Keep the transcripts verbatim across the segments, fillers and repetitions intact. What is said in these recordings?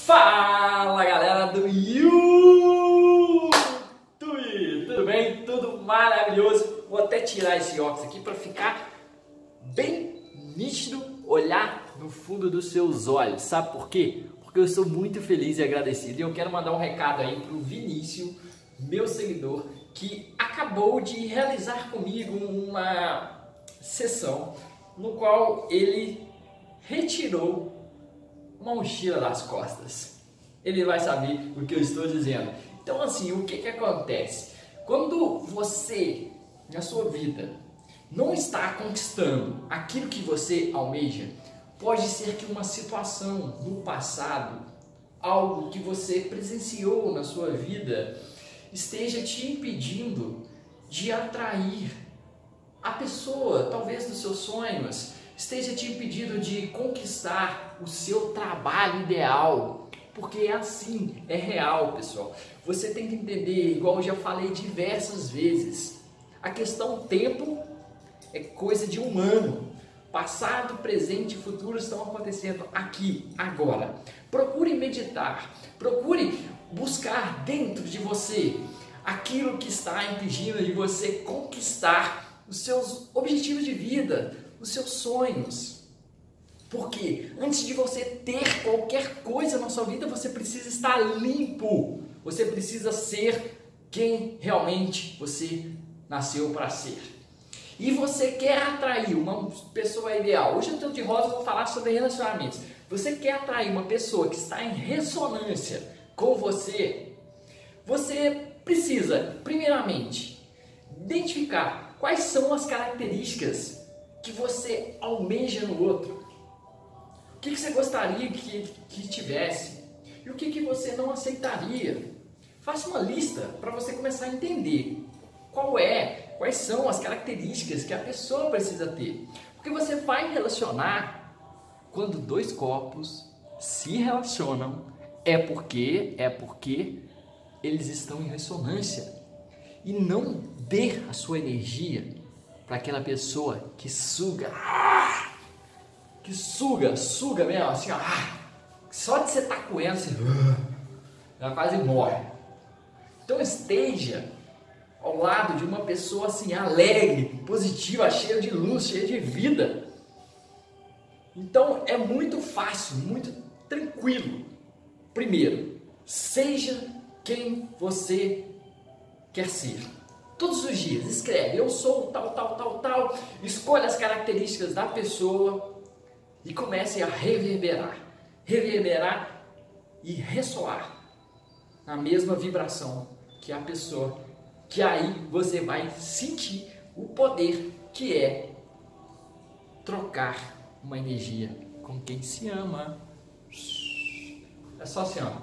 Fala galera do YouTube, tudo bem? Tudo maravilhoso? Vou até tirar esse óculos aqui para ficar bem nítido, olhar no fundo dos seus olhos. Sabe por quê? Porque eu sou muito feliz e agradecido e eu quero mandar um recado aí pro Vinícius, meu seguidor, que acabou de realizar comigo uma sessão no qual ele retirou uma mochila das costas. Ele vai saber o que eu estou dizendo. Então assim, o que que acontece? Quando você, na sua vida, não está conquistando aquilo que você almeja, pode ser que uma situação no passado, algo que você presenciou na sua vida, esteja te impedindo de atrair a pessoa, talvez dos seus sonhos, esteja te impedindo de conquistar o seu trabalho ideal, porque é assim, é real, pessoal. Você tem que entender, igual eu já falei diversas vezes, a questão tempo é coisa de um ano. Passado, presente e futuro estão acontecendo aqui, agora. Procure meditar, procure buscar dentro de você aquilo que está impedindo de você conquistar os seus objetivos de vida, os seus sonhos. Porque antes de você ter qualquer coisa na sua vida, você precisa estar limpo. Você precisa ser quem realmente você nasceu para ser. E você quer atrair uma pessoa ideal. Hoje eu estou de rosa, vou falar sobre relacionamentos. Você quer atrair uma pessoa que está em ressonância com você. Você precisa, primeiramente, identificar quais são as características que você almeja no outro. O que, que você gostaria que, que tivesse? E o que, que você não aceitaria? Faça uma lista para você começar a entender qual é, quais são as características que a pessoa precisa ter. Porque você vai relacionar quando dois corpos se relacionam, é porque, é porque eles estão em ressonância. E não dê a sua energia para aquela pessoa que suga, que suga, suga mesmo, assim, ó, só de você estar com ela, você ela quase morre. Então esteja ao lado de uma pessoa assim, alegre, positiva, cheia de luz, cheia de vida. Então é muito fácil, muito tranquilo. Primeiro, seja quem você quer ser. Todos os dias, escreve, eu sou tal, tal, tal, tal, escolha as características da pessoa e comece a reverberar, reverberar e ressoar na mesma vibração que a pessoa, que aí você vai sentir o poder que é trocar uma energia com quem se ama. É só assim, ó.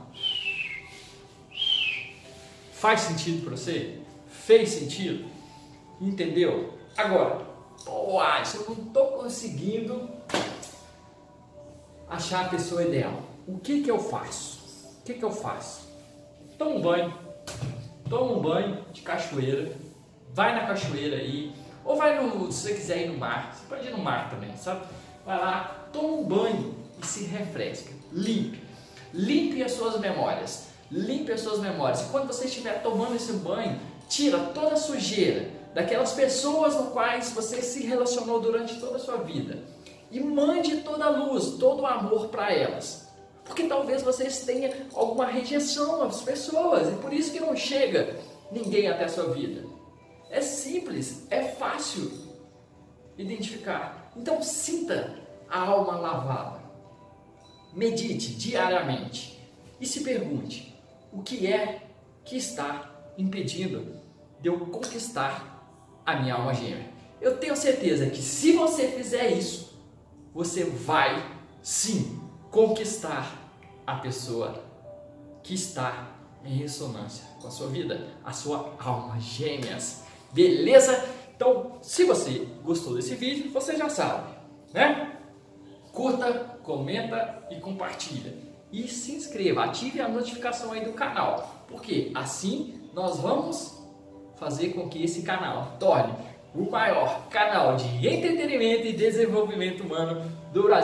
Faz sentido para você? Fez sentido? Entendeu? Agora, pô, Alisson, eu não estou conseguindo achar a pessoa ideal. O que que eu faço? O que que eu faço? Toma um banho. Toma um banho de cachoeira. Vai na cachoeira aí. Ou vai no, se você quiser ir no mar. Você pode ir no mar também, sabe? Vai lá, toma um banho e se refresca. Limpe. Limpe as suas memórias. Limpe as suas memórias. E quando você estiver tomando esse banho, tira toda a sujeira daquelas pessoas com quais você se relacionou durante toda a sua vida e mande toda a luz, todo o amor para elas. Porque talvez vocês tenham alguma rejeição às pessoas e por isso que não chega ninguém até a sua vida. É simples, é fácil identificar. Então sinta a alma lavada. Medite diariamente e se pergunte: o que é que está impedindo de eu conquistar a minha alma gêmea? Eu tenho certeza que se você fizer isso, você vai sim conquistar a pessoa que está em ressonância com a sua vida, a sua alma gêmeas. Beleza? Então, se você gostou desse vídeo, você já sabe, né? Curta, comenta e compartilha. E se inscreva, ative a notificação aí do canal, porque assim nós vamos fazer com que esse canal torne o maior canal de entretenimento e desenvolvimento humano do Brasil.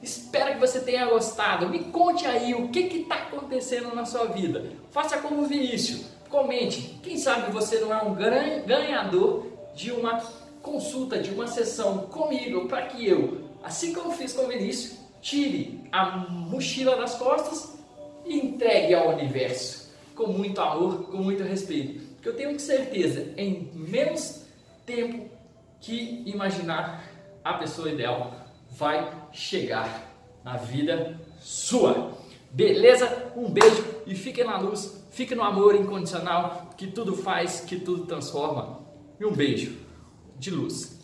Espero que você tenha gostado. Me conte aí o que está acontecendo na sua vida. Faça como o Vinícius. Comente. Quem sabe você não é um ganhador de uma consulta, de uma sessão comigo, para que eu, assim como fiz com o Vinícius, tire a mochila das costas e entregue ao universo. Com muito amor, com muito respeito. Porque eu tenho certeza, em menos tempo que imaginar, a pessoa ideal vai chegar na vida sua. Beleza? Um beijo e fique na luz, fique no amor incondicional, que tudo faz, que tudo transforma. E um beijo de luz.